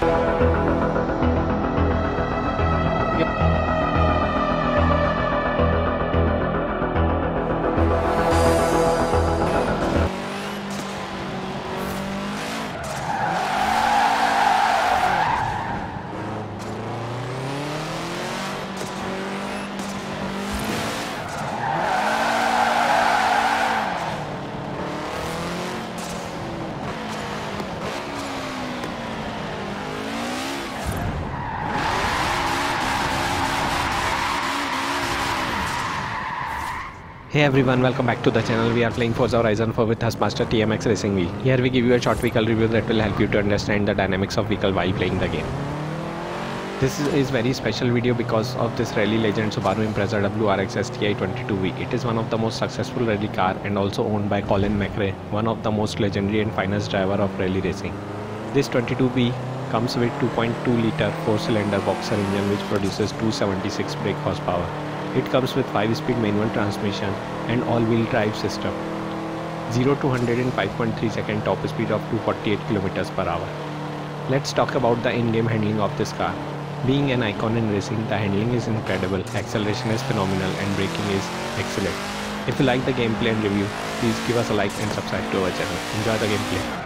Hey everyone, welcome back to the channel. We are playing Forza Horizon 4 with Taskmaster TMX Racing Wheel. Here we give you a short vehicle review that will help you to understand the dynamics of vehicle while playing the game. This is very special video because of this rally legend Subaru Impreza WRX STI 22V. It is one of the most successful rally car and also owned by Colin McRae, one of the most legendary and finest driver of rally racing. This 22V comes with 2.2 liter 4-cylinder boxer engine which produces 276 brake horsepower. It comes with 5-speed manual transmission and all-wheel drive system. 0 to 100 in 5.3 second, top speed of 248 km per hour. Let's talk about the in-game handling of this car. Being an icon in racing, the handling is incredible, acceleration is phenomenal and braking is excellent. If you like the gameplay and review, please give us a like and subscribe to our channel. Enjoy the gameplay.